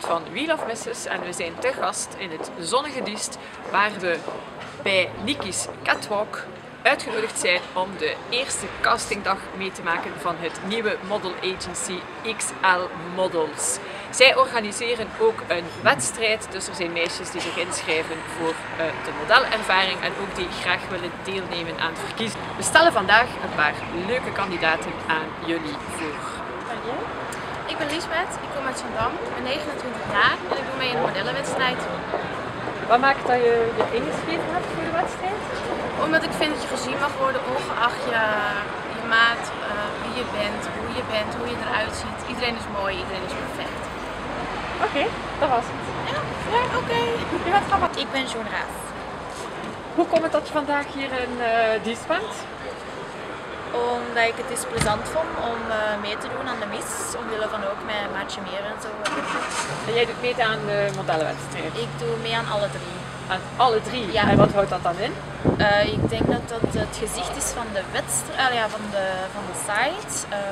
van Wheel of Misses en we zijn te gast in het zonnige Diest waar we bij Nikki's Catwalk uitgenodigd zijn om de eerste castingdag mee te maken van het nieuwe model agency XL Models. Zij organiseren ook een wedstrijd, dus er zijn meisjes die zich inschrijven voor de modelervaring en ook die graag willen deelnemen aan het verkiezen. We stellen vandaag een paar leuke kandidaten aan jullie voor. Ik ben Liesbeth, ik kom uit Zandam, ik ben 29 jaar en ik doe mee in een modellenwedstrijd. Wat maakt dat je je ingeschreven hebt voor de wedstrijd? Omdat ik vind dat je gezien mag worden, ongeacht je maat, wie je bent, hoe je eruit ziet. Iedereen is mooi, iedereen is perfect. Oké, dat was het. Ja, oké. Je bent grappig. Ik ben Joan Raaf. Hoe komt het dat je vandaag hier in Diest bent? Omdat ik het dus plezant vond om mee te doen aan de mis, omwille van ook mijn maatje meer en zo. En jij doet mee aan de modellenwedstrijd? Ik doe mee aan alle drie. Aan alle drie? Ja. En wat houdt dat dan in? Ik denk dat dat het gezicht is van de wedstrijd, van de site,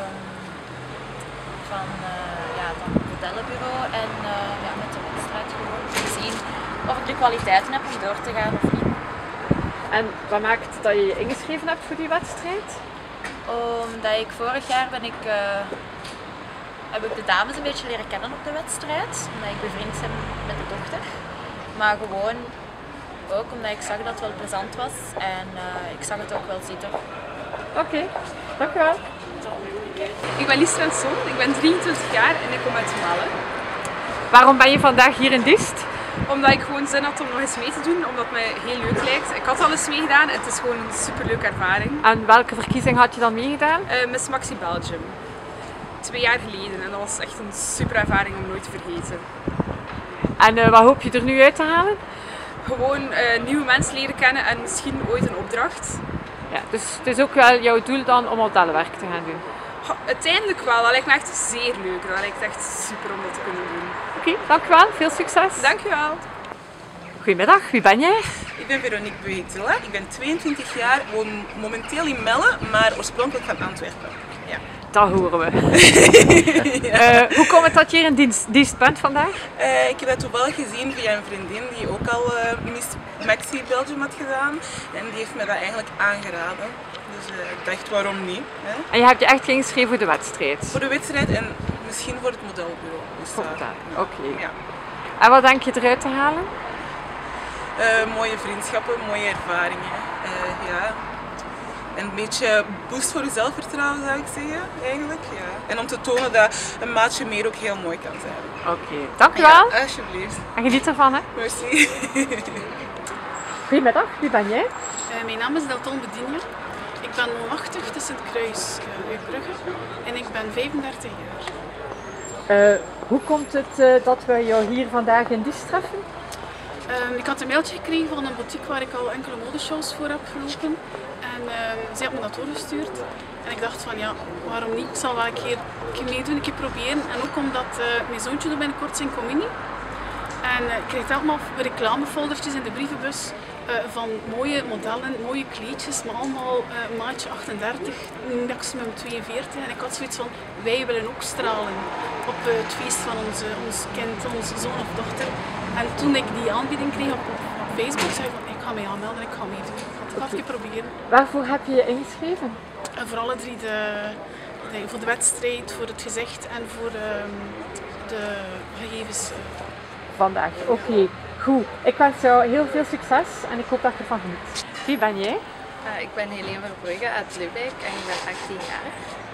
van het modellenbureau en met de wedstrijd gewoon te zien of ik de kwaliteiten heb om door te gaan of niet. En wat maakt dat je je ingeschreven hebt voor die wedstrijd? Omdat ik vorig jaar heb ik de dames een beetje leren kennen op de wedstrijd, omdat ik bevriend ben met de dochter. Maar gewoon ook omdat ik zag dat het wel plezant was en ik zag het ook wel zitten. Oké, dankjewel. Ik ben Lies Svensson, ik ben 23 jaar en ik kom uit Malen. Waarom ben je vandaag hier in Diest? Omdat ik gewoon zin had om nog eens mee te doen, omdat het mij heel leuk lijkt. Ik had al eens meegedaan en het is gewoon een superleuke ervaring. En welke verkiezing had je dan meegedaan? Miss Maxi Belgium. 2 jaar geleden en dat was echt een super ervaring om nooit te vergeten. En wat hoop je er nu uit te halen? Gewoon nieuwe mensen leren kennen en misschien ooit een opdracht. Ja, dus het is ook wel jouw doel dan om modellenwerk te gaan doen? Uiteindelijk wel, dat lijkt me echt zeer leuk. Dat lijkt echt super om dat te kunnen doen. Oké, dankjewel. Veel succes. Dankjewel. Goedemiddag, wie ben jij? Ik ben Veronique Beutela, ik ben 22 jaar, woon momenteel in Melle, maar oorspronkelijk van Antwerpen. Ja. Dat horen we. Hoe komt het dat je hier in dienst bent vandaag? Ik heb dat toevallig gezien via een vriendin die ook al Miss Maxi Belgium had gedaan en die heeft me dat eigenlijk aangeraden. Dus ik dacht waarom niet. Hè? En je hebt je echt ingeschreven voor de wedstrijd? Voor de wedstrijd en misschien voor het modelbureau. Dus, Oké. Ja. En wat denk je eruit te halen? Mooie vriendschappen, mooie ervaringen. Ja. En een beetje boost voor je zelfvertrouwen zou ik zeggen, eigenlijk. Ja. En om te tonen dat een maatje meer ook heel mooi kan zijn. Oké, dankjewel. Ja, alsjeblieft. En geniet ervan, hè. Merci. Goedemiddag, wie ben jij? Mijn naam is Delton Bedinje. Ik ben woonachtig te Sint-Kruis, Brugge en ik ben 35 jaar. Hoe komt het dat we jou hier vandaag in Diest treffen? Ik had een mailtje gekregen van een boutique waar ik al enkele modeshows voor heb gelopen. En zij had me dat doorgestuurd. En ik dacht van ja, waarom niet? Ik zal wel een keer meedoen, een keer proberen. En ook omdat mijn zoontje doet binnenkort zijn communie. En ik kreeg allemaal reclamefoldertjes in de brievenbus van mooie modellen, mooie kleedjes, maar allemaal maatje 38, maximum 42. En ik had zoiets van, wij willen ook stralen op het feest van ons kind, onze zoon of dochter. En toen ik die aanbieding kreeg op Facebook, zei ik van, ik ga mij aanmelden, ik ga meedoen. Ik ga het even proberen. Waarvoor heb je je ingeschreven? En voor alle drie, voor de wedstrijd, voor het gezicht en voor de gegevens. Vandaag, oké. Goed. Ik wens jou heel veel succes en ik hoop dat je ervan geniet. Wie ben jij? Ik ben Helene Verbrugge uit Lübeck en ik ben 18 jaar.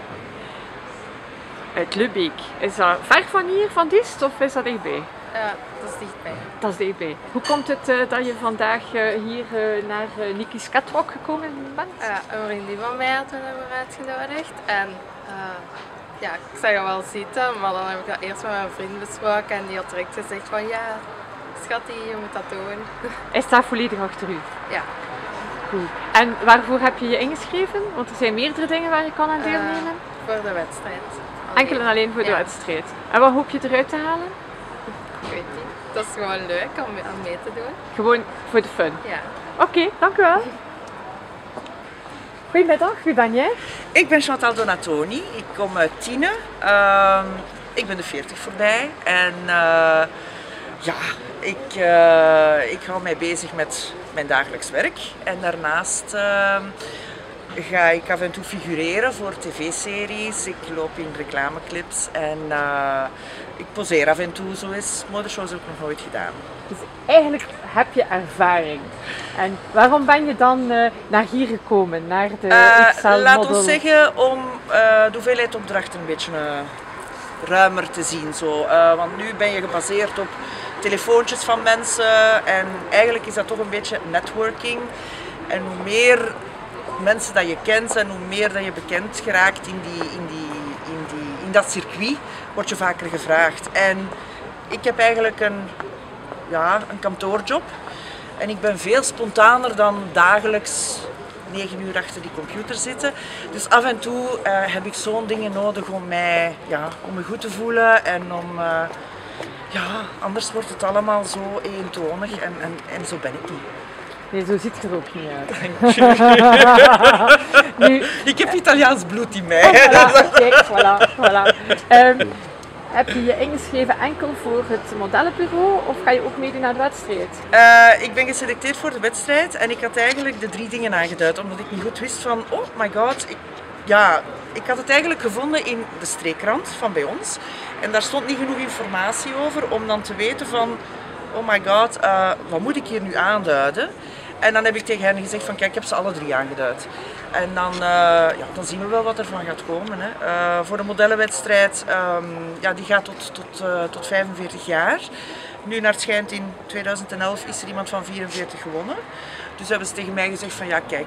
Uit Lübeck. Is dat ver van hier, van Diest, of is dat dichtbij? Dat is dichtbij. Dat is dichtbij. Hoe komt het dat je vandaag hier naar Nikki's Catwalk gekomen bent? Een vriendin van mij had me ervoor uitgenodigd en ik zag er wel zitten, maar dan heb ik dat eerst met mijn vriend besproken en die had direct gezegd van ja, schattie, je moet dat doen. Hij staat volledig achter u? Ja. Goed. En waarvoor heb je je ingeschreven? Want er zijn meerdere dingen waar je kan aan deelnemen. Voor de wedstrijd. Enkel en alleen voor de wedstrijd. En wat hoop je eruit te halen? Ik weet niet. Dat is gewoon leuk om aan mee te doen. Gewoon voor de fun? Ja. Oké, dank u wel. Goedemiddag, wie ben jij? Ik ben Chantal Donatoni, ik kom uit Tiene. Ik ben de 40 voorbij en ja, ik hou mij bezig met mijn dagelijks werk. En daarnaast ga ik af en toe figureren voor tv-series. Ik loop in reclameclips en ik poseer af en toe. Zo is modeshows heb ik nog nooit gedaan. Dus eigenlijk heb je ervaring. En waarom ben je dan naar hier gekomen, naar de Laat ons zeggen om de hoeveelheid opdrachten een beetje ruimer te zien. Zo. Want nu ben je gebaseerd op telefoontjes van mensen en eigenlijk is dat toch een beetje networking. En hoe meer mensen dat je kent en hoe meer dat je bekend geraakt in dat circuit, word je vaker gevraagd. En ik heb eigenlijk een kantoorjob en ik ben veel spontaner dan dagelijks 9 uur achter die computer zitten. Dus af en toe heb ik zo'n dingen nodig om me goed te voelen en om... anders wordt het allemaal zo eentonig en zo ben ik niet. Nee, zo ziet je er ook niet uit. Nu, ik heb Italiaans bloed in mij. Kijk, voilà. Heb je je ingeschreven enkel voor het modellenbureau of ga je ook meedoen aan de wedstrijd? Ik ben geselecteerd voor de wedstrijd en ik had eigenlijk de 3 dingen aangeduid, omdat ik niet goed wist van, oh my god, ik had het eigenlijk gevonden in de streekkrant van bij ons en daar stond niet genoeg informatie over om dan te weten van, oh my god, wat moet ik hier nu aanduiden? En dan heb ik tegen hen gezegd van, kijk, ik heb ze alle 3 aangeduid. En dan zien we wel wat er van gaat komen. Hè. Voor de modellenwedstrijd, die gaat tot 45 jaar. Nu naar het schijnt in 2011 is er iemand van 44 gewonnen. Dus hebben ze tegen mij gezegd van, ja kijk,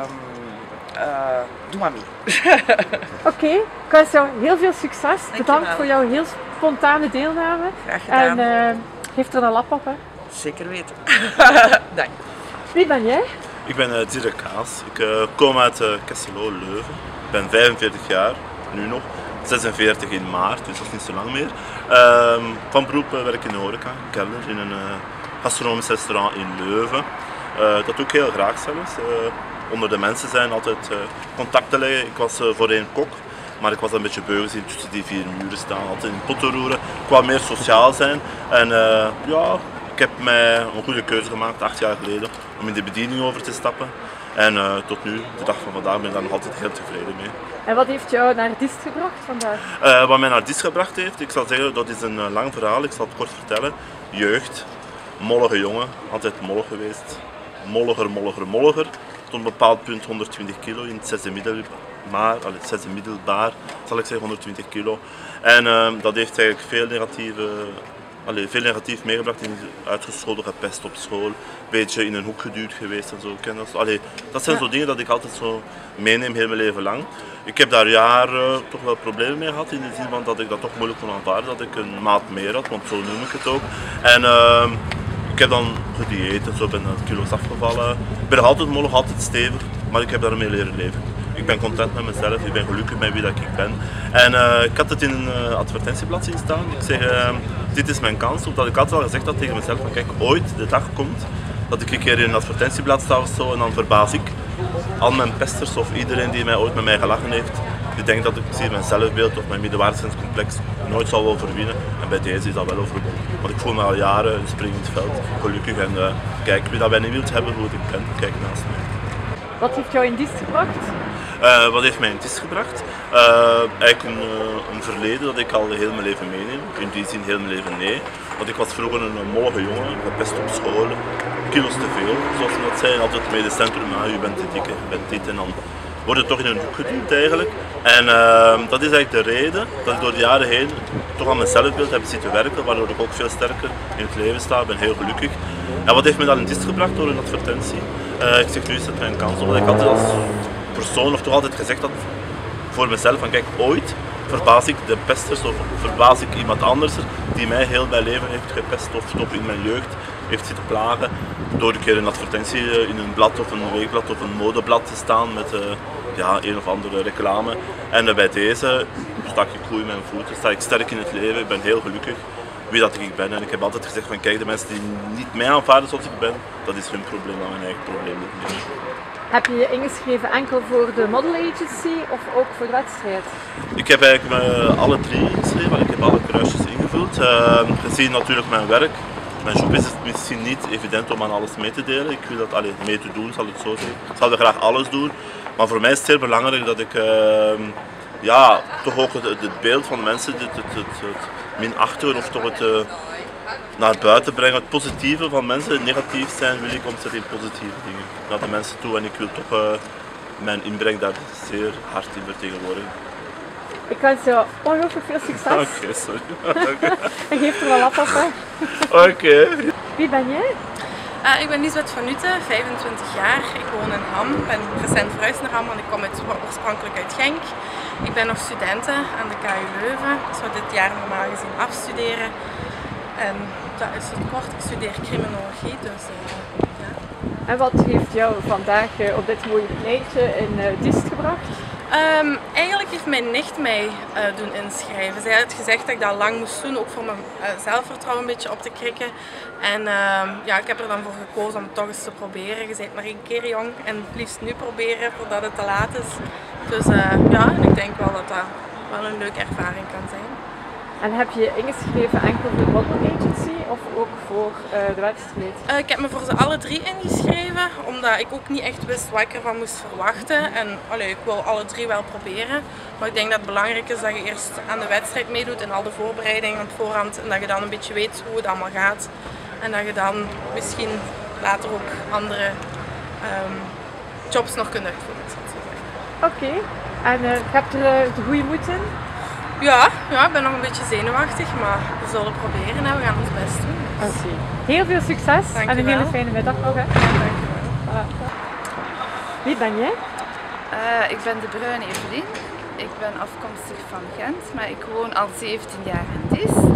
doe maar mee. Oké, ik wens jou heel veel succes. Bedankt voor jouw heel spontane deelname. Graag gedaan. En geef er een lap op. Hè. Zeker weten. Dank. Wie ben jij? Ik ben Dirk Kaas. Ik kom uit Kesselo, Leuven. Ik ben 45 jaar, nu nog. 46 in maart, dus dat is niet zo lang meer. Van beroep werk ik in de horeca, kelner in een gastronomisch restaurant in Leuven. Dat doe ik heel graag zelfs. Onder de mensen zijn altijd contacten leggen. Ik was voorheen kok, maar ik was een beetje beu gezien tussen die 4 muren staan, altijd in potten roeren. Ik wou meer sociaal zijn en ik heb mij een goede keuze gemaakt 8 jaar geleden om in de bediening over te stappen. En tot nu, de dag van vandaag, ben ik daar nog altijd heel tevreden mee. En wat heeft jou naar Diest gebracht vandaag? Wat mij naar Diest gebracht heeft, ik zal zeggen, dat is een lang verhaal, ik zal het kort vertellen. Jeugd, mollige jongen, altijd mollig geweest. Molliger. Tot een bepaald punt 120 kilo in het 6e middelbaar, zal ik zeggen, 120 kilo. En dat heeft eigenlijk veel negatief meegebracht, uitgescholden, gepest op school, een beetje in een hoek geduwd geweest en zo. Dat zijn zo dingen dat ik altijd zo meeneem heel mijn leven lang. Ik heb daar jaren toch wel problemen mee gehad, in de zin van dat ik dat toch moeilijk kon aanvaarden, dat ik een maat meer had, want zo noem ik het ook. En ik heb dan gedieet en zo, ben kilo's afgevallen. Ik ben nog altijd mollig, altijd stevig, maar ik heb daarmee leren leven. Ik ben content met mezelf, ik ben gelukkig met wie dat ik ben. En ik had het in een advertentieblad zien staan. Ik zeg, dit is mijn kans, omdat ik altijd al gezegd had tegen mezelf, van kijk, ooit de dag komt dat ik een keer in een advertentieblad sta of zo en dan verbaas ik al mijn pesters of iedereen die ooit met mij gelachen heeft. Die denkt dat ik misschien mijn zelfbeeld of mijn middenwaardigheidscomplex nooit zal overwinnen. En bij deze is dat wel overwonnen. Want ik voel me al jaren een springend veld, gelukkig. En kijk, wie dat mij niet wilt hebben, hoe ik ben, kijk naast mij. Wat heeft jou in Diest gebracht? Wat heeft mij in Diest gebracht? Eigenlijk een verleden dat ik al heel mijn leven meeneem. In die zin heel mijn leven nee. Want ik was vroeger een mollige jongen, gepest op school, kilo's te veel, zoals ze dat zeiden. Altijd mee de centrum, je bent te dik, je bent dit en dan word je toch in een hoek geduwd eigenlijk. En dat is eigenlijk de reden dat ik door de jaren heen toch aan mijn zelfbeeld heb zitten werken, waardoor ik ook veel sterker in het leven sta, ben heel gelukkig. En wat heeft me dan in Diest gebracht door een advertentie? Ik zeg, nu is het mijn kans, omdat ik altijd als persoon of toch altijd gezegd had voor mezelf van kijk, ooit verbaas ik de pesters of verbaas ik iemand anders die mij heel mijn leven heeft gepest of toch in mijn jeugd heeft zitten plagen door een keer een advertentie in een blad of een weekblad of een modeblad te staan met een of andere reclame. En bij deze sta ik goed in mijn voeten, sta ik sterk in het leven, ik ben heel gelukkig wie dat ik ben. En ik heb altijd gezegd van kijk, de mensen die niet mij aanvaarden zoals ik ben, dat is hun probleem, maar mijn eigen probleem niet meer. Heb je je ingeschreven enkel voor de model agency of ook voor de wedstrijd? Ik heb eigenlijk alle 3 ingeschreven, ik heb alle kruisjes ingevuld. Gezien natuurlijk mijn werk. Mijn job is het misschien niet evident om aan alles mee te delen. Ik wil dat mee te doen, zal ik zo zeggen. Ik zou graag alles doen. Maar voor mij is het zeer belangrijk dat ik toch ook het beeld van de mensen, het minachten of toch het naar buiten brengen. Het positieve van mensen, negatief zijn, wil ik omzetten in positieve dingen. Naar de mensen toe en ik wil toch mijn inbreng daar zeer hard in vertegenwoordigen. Ik wens je ongelooflijk veel succes. Oké, sorry. En geef er wel af op. Oké. Wie ben jij? Ik ben Lisbeth van Nutten, 25 jaar. Ik woon in Ham. Ik ben recent verhuisd naar Ham, want ik kom oorspronkelijk uit Genk. Ik ben nog studente aan de KU Leuven. Ik zou dit jaar normaal gezien afstuderen. En dat is het kort. Ik studeer criminologie, dus ja. En wat heeft jou vandaag op dit mooie pleintje in Diest gebracht? Eigenlijk heeft mijn nicht mij doen inschrijven. Zij had gezegd dat ik dat lang moest doen, ook voor mijn zelfvertrouwen een beetje op te krikken. En ik heb er dan voor gekozen om het toch eens te proberen. Je bent maar 1 keer jong en het liefst nu proberen voordat het te laat is. Dus en ik denk wel dat dat wel een leuke ervaring kan zijn. En heb je je ingeschreven enkel voor de model agency of ook voor de wedstrijd? Ik heb me voor ze alle 3 ingeschreven, omdat ik ook niet echt wist wat ik ervan moest verwachten. En ik wil alle 3 wel proberen. Maar ik denk dat het belangrijk is dat je eerst aan de wedstrijd meedoet en al de voorbereidingen aan het voorhand. En dat je dan een beetje weet hoe het allemaal gaat. En dat je dan misschien later ook andere jobs nog kunt uitvoeren. Oké. En je hebt er de goede moed in? Ja, ik ben nog een beetje zenuwachtig, maar we zullen proberen en we gaan ons best doen. Oké. Heel veel succes en een hele fijne middag nog. Hè. Ja, dankjewel. Voilà. Wie ben jij? Ik ben de Bruine Evelien. Ik ben afkomstig van Gent, maar ik woon al 17 jaar in Diest.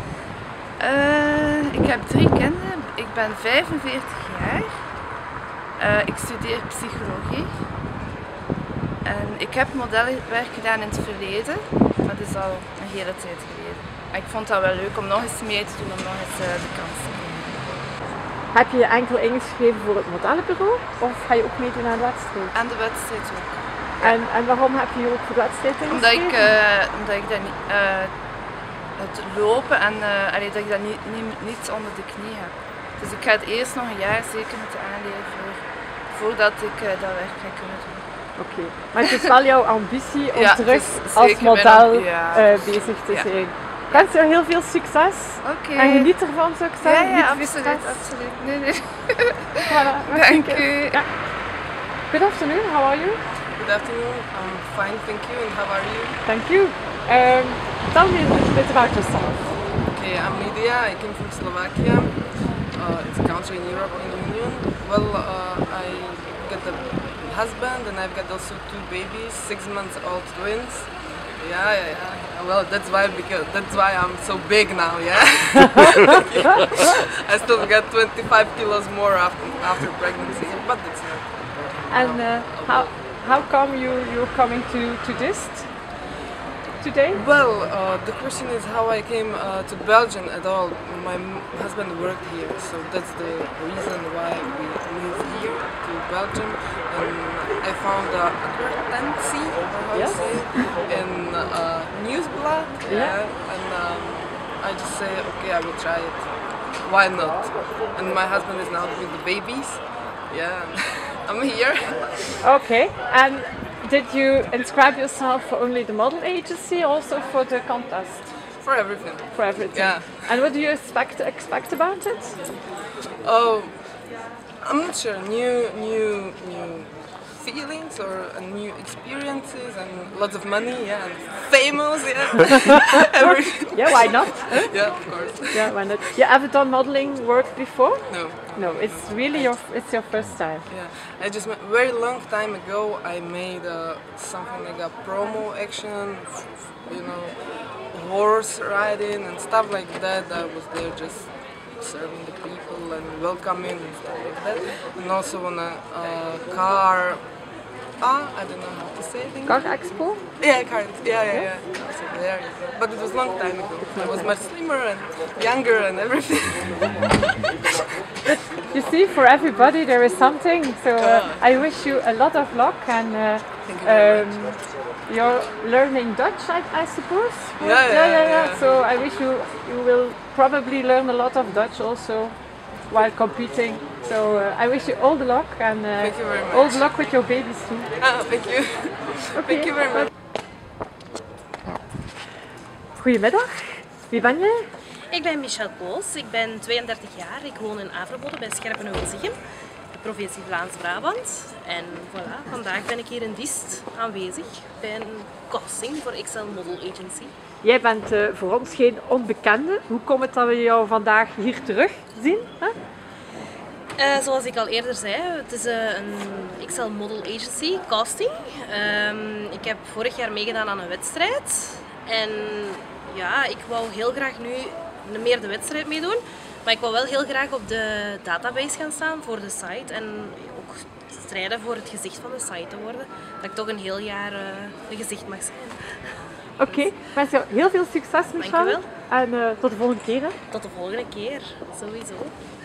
Ik heb 3 kinderen. Ik ben 45 jaar. Ik studeer psychologie. En ik heb modellenwerk gedaan in het verleden, maar dat is al een hele tijd geleden. Maar ik vond dat wel leuk om nog eens mee te doen, om nog eens de kans te geven. Heb je je enkel ingeschreven voor het modellenbureau of ga je ook meedoen aan de wedstrijd? Aan de wedstrijd ook. En waarom heb je je ook voor de wedstrijd ingeschreven? Omdat ik dat niet, het lopen en dat ik dat niet onder de knie heb. Dus ik ga het eerst nog een jaar zeker moeten aanleren voordat ik dat werk ga kunnen doen. Oké, maar het is wel jouw ambitie om terug als model bezig te zijn. Ik wens jou heel veel succes en geniet ervan, zou ik zeggen. Ja, absoluut. Nee. Voilà, Dank u. Yeah. Good afternoon, how are you? Good afternoon, I'm fine, thank you, and how are you? Thank you. Tell me a little bit about yourself. Okay, I'm Lydia, I came from Slovakia. It's a country in European Union. Well, I got a husband and I've got also 2 babies, 6-month-old twins. Yeah. Well, that's why I'm so big now, yeah. I still got 25 kilos more after pregnancy, but that's not. And how come you're coming to Diest today? Well, the question is how I came to Belgium at all. My husband worked here, so that's the reason why we moved here to Belgium. And I found an advertency, in Nieuwsblad, and I just say, okay, I will try it. Why not? And my husband is now with the babies. Yeah, I'm here. Okay, and did you inscribe yourself for only the model agency, also for the contest? For everything. For everything. Yeah. And what do you expect about it? Oh, I'm not sure. New feelings or new experiences and lots of money. Yeah, and famous. Yeah. Yeah, why not? Yeah, of course. Yeah, why not? You ever done modeling work before? No. No, it's really your first time. Yeah, I just very long time ago I made something like a promo action, horse riding and stuff like that. I was there just serving the people and welcoming and stuff like that. And also on a car. I don't know how to say it. Car Expo? Yeah, car. Yeah. So there you go. But it was a long time ago. I was much slimmer and younger and everything. You see, for everybody there is something. So I wish you a lot of luck and you're learning Dutch, I suppose. Yeah. So I wish you will probably learn a lot of Dutch also while competing. So I wish you all the luck and thank you very much. all the luck with your babies too. Thank you. Okay. Thank you very much. Goedemiddag, wie ben jij? Ik ben Michelle Koos, ik ben 32 jaar, ik woon in Averboden bij Scherpenheuvel-Ziegem, de provincie Vlaams-Brabant. En voilà, vandaag ben ik hier in Diest aanwezig bij een casting voor XL Model Agency. Jij bent voor ons geen onbekende. Hoe komt het dat we jou vandaag hier terug zien? Zoals ik al eerder zei, het is een XL Model Agency casting. Ik heb vorig jaar meegedaan aan een wedstrijd. En ja, ik wou heel graag nu meer de wedstrijd meedoen. Maar ik wou wel heel graag op de database gaan staan voor de site. En ook strijden voor het gezicht van de site te worden. Dat ik toch een heel jaar een gezicht mag zijn. Oké, ik wens jou heel veel succes, Michelle. Dank u wel. En tot de volgende keer. Hè. Tot de volgende keer, sowieso.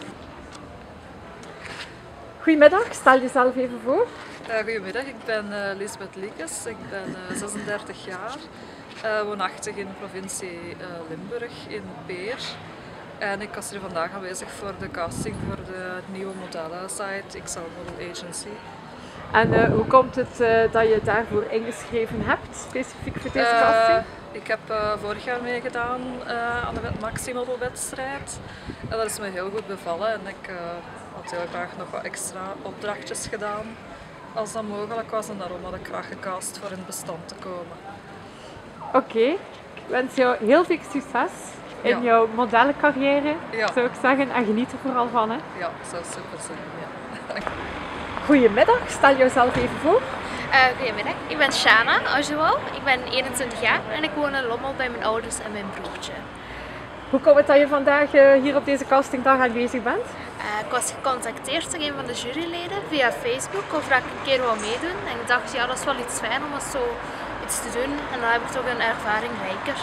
Goedemiddag, stel jezelf even voor. Goedemiddag, ik ben Lisbeth Liekes, ik ben 36 jaar, woonachtig in de provincie Limburg in Peer. En ik was hier vandaag aanwezig voor de casting voor de nieuwe modellensite XL Model Agency. En hoe komt het dat je daarvoor ingeschreven hebt, specifiek voor deze casting? Ik heb vorig jaar meegedaan aan de Maximodel wedstrijd en dat is me heel goed bevallen en ik had heel graag nog wat extra opdrachtjes gedaan als dat mogelijk was en daarom had ik graag gecast voor in het bestand te komen. Oké, ik wens jou heel veel succes in jouw modellencarrière, zou ik zeggen, en geniet er vooral van. Hè? Ja, dat zou super zijn. Ja. Goedemiddag, stel jezelf even voor. Goedemiddag, ik ben Shana Ajuwal, ik ben 21 jaar en ik woon in Lommel bij mijn ouders en mijn broertje. Hoe komt het dat je vandaag hier op deze castingdag aanwezig bent? Ik was gecontacteerd door een van de juryleden via Facebook of dat ik een keer wou meedoen. En ik dacht, ja, dat is wel iets fijn om eens zo iets te doen en dan heb ik toch een ervaring rijker.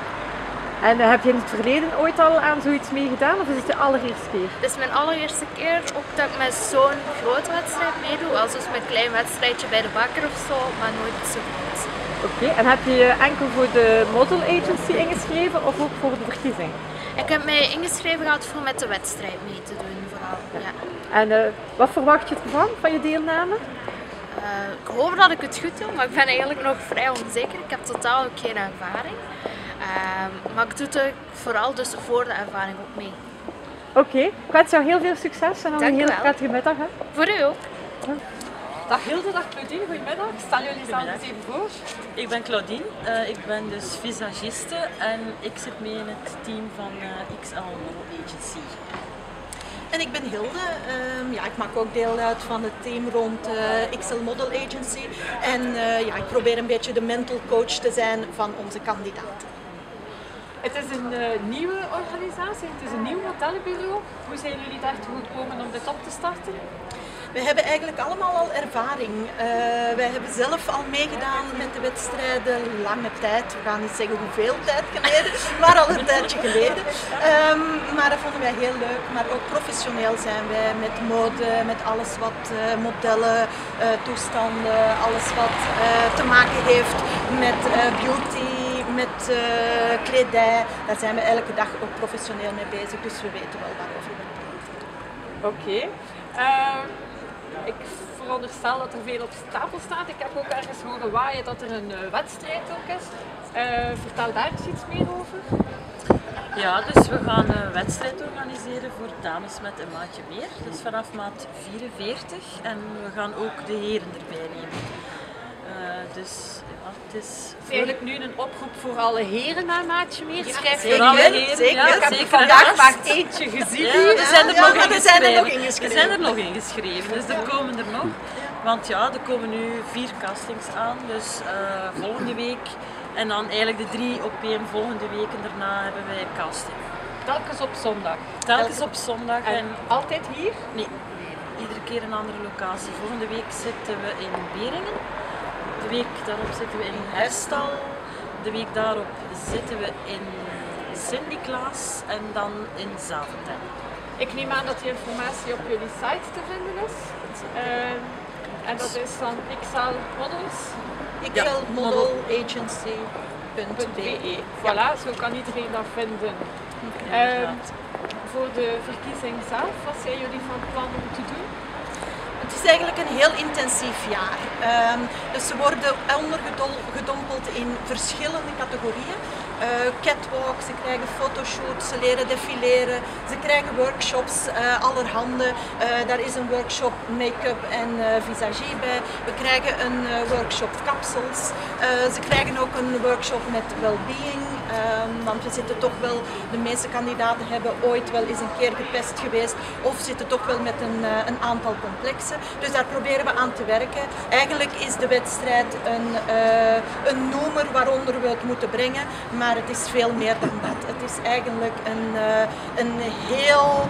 En heb je in het verleden ooit al aan zoiets meegedaan of is het de allereerste keer? Dit is mijn allereerste keer ook dat ik met zo'n grote wedstrijd meedoe. Als dus met een klein wedstrijdje bij de bakker of zo, maar nooit zo groot. Oké, en heb je je enkel voor de model agency ingeschreven of ook voor de verkiezing? Ik heb mij ingeschreven gehad voor met de wedstrijd mee te doen vooral. Ja. En wat verwacht je ervan, van je deelname? Ik hoop dat ik het goed doe, maar ik ben eigenlijk nog vrij onzeker. Ik heb totaal ook geen ervaring. Maar ik doe het vooral dus voor de ervaring ook mee. Oké, ik wens jou heel veel succes en dan een hele prettige middag. Hè. Voor u ook. Dag Hilde, dag Claudine, goedemiddag. Stel jullie zelf eens even voor. Ik ben Claudine, ik ben dus visagiste en ik zit mee in het team van XL Model Agency. En ik ben Hilde, ik maak ook deel uit van het team rond XL Model Agency. En ik probeer een beetje de mental coach te zijn van onze kandidaten. Het is een nieuwe organisatie, het is een nieuw modellenbureau. Hoe zijn jullie daartoe gekomen om dit op te starten? We hebben eigenlijk allemaal al ervaring. Wij hebben zelf al meegedaan met de wedstrijden lange tijd. We gaan niet zeggen hoeveel tijd geleden, maar al een tijdje geleden. Maar dat vonden wij heel leuk. Maar ook professioneel zijn wij met mode, met alles wat modellen, toestanden, alles wat te maken heeft met beauty, met kledij. Daar zijn we elke dag ook professioneel mee bezig, dus we weten wel waarover we praten. Oké. Ik veronderstel dat er veel op stapel staat. Ik heb ook ergens horen waaien dat er een wedstrijd ook is. Vertel daar eens iets meer over. Ja, dus we gaan een wedstrijd organiseren voor dames met een maatje meer. Dus vanaf maat 44 en we gaan ook de heren erbij nemen. Dus ja, het is eigenlijk nu een oproep voor alle heren naar maatje meer. Schrijf voor alle heren, zeker. Ja, ik heb zeker vandaag maar eentje gezien. Ja, er zijn er nog ingeschreven. Er zijn er nog ingeschreven, dus er komen er nog. Want ja, er komen nu 4 castings aan, dus volgende week en dan eigenlijk de 3 op één volgende weken daarna hebben wij een casting. Telkens op zondag? Telkens op zondag. En altijd hier? Nee, iedere keer een andere locatie. Volgende week zitten we in Beringen. De week daarop zitten we in Herstal. De week daarop zitten we in Sint-Niklaas en dan in Zaventem. Ik neem aan dat die informatie op jullie site te vinden is. En dat is dan XL Models. xlmodelagency.be. Voilà, zo kan iedereen dat vinden. Voor de verkiezing zelf, wat zijn jullie van plan om te doen? Het is eigenlijk een heel intensief jaar. Dus ze worden ondergedompeld in verschillende categorieën. Catwalk, ze krijgen fotoshoots, ze leren defileren, ze krijgen workshops, allerhande. Daar is een workshop make-up en visagie bij. We krijgen een workshop kapsels. Ze krijgen ook een workshop met well-being, want we zitten toch wel, de meeste kandidaten hebben ooit wel eens een keer gepest geweest of zitten toch wel met een aantal complexen. Dus daar proberen we aan te werken. Eigenlijk is de wedstrijd een noemer waaronder we het moeten brengen, maar het is veel meer dan dat. Het is eigenlijk een heel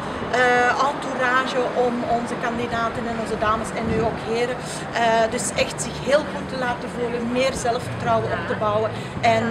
entourage om onze kandidaten en onze dames en nu ook heren dus echt zich heel goed te laten voelen, meer zelfvertrouwen op te bouwen en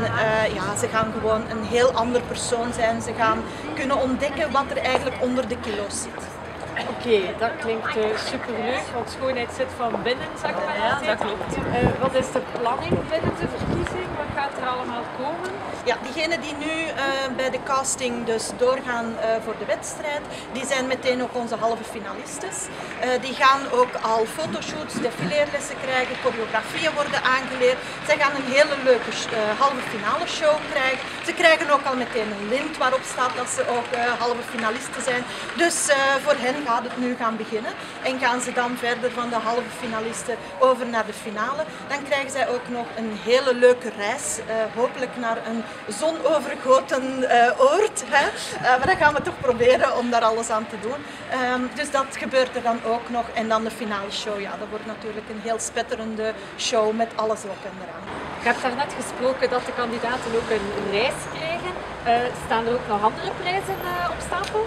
ze gaan gewoon een heel ander persoon zijn. Ze gaan kunnen ontdekken wat er eigenlijk onder de kilo's zit. Oké, dat klinkt superleuk, want schoonheid zit van binnen, zeg maar. Ja, dat klopt. Wat is de planning binnen de verkiezing? Wat gaat er allemaal komen? Ja, diegenen die nu bij de casting dus doorgaan voor de wedstrijd, die zijn meteen ook onze halve finalistes. Die gaan ook al fotoshoots, defileerlessen krijgen, choreografieën worden aangeleerd. Zij gaan een hele leuke halve finale show krijgen. Ze krijgen ook al meteen een lint waarop staat dat ze ook halve finalisten zijn. Dus voor hen gaat het nu gaan beginnen. En gaan ze dan verder van de halve finalisten over naar de finale. Dan krijgen zij ook nog een hele leuke reis, hopelijk naar een zonovergoten oord. Maar dat gaan we toch proberen om daar alles aan te doen. Dus dat gebeurt er dan ook nog. En dan de finale show, ja, dat wordt natuurlijk een heel spetterende show met alles erop en eraan. Je hebt daarnet gesproken dat de kandidaten ook een reis krijgen. Staan er ook nog andere prijzen op stapel?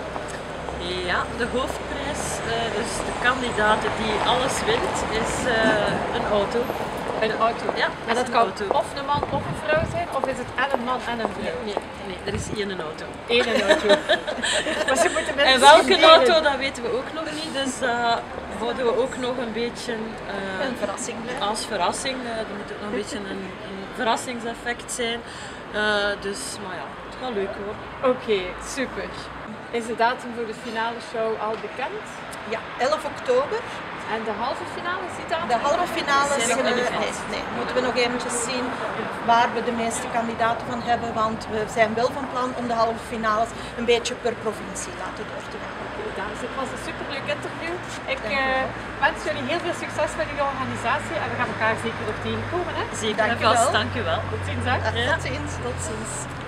Ja, de hoofdprijs, dus de kandidaat die alles wint, is een auto. Een auto? Ja, en dat kan of een man of een vrouw zijn, of is het en een man en een vrouw? Nee, er is één auto. Eén auto. Maar ze moeten en welke auto, dat weten we ook nog niet, dus dat houden we ook nog een beetje een verrassing als verrassing. Er moet ook nog een beetje een verrassingseffect zijn. Dus, maar ja, het gaat leuk hoor. Oké, super. Is de datum voor de finale show al bekend? Ja, 11 oktober. En de halve finale, is die datum? De halve finale nee, moeten we nog eventjes zien waar we de meeste kandidaten van hebben, want we zijn wel van plan om de halve finales een beetje per provincie laten door te gaan. Oké, dames, het was een superleuk interview. Ik wens jullie heel veel succes met jullie organisatie en we gaan elkaar zeker nog tegenkomen. Hè? Zeker en vast, dank u wel. Tot ziens. Hè? Tot ziens. Tot ziens.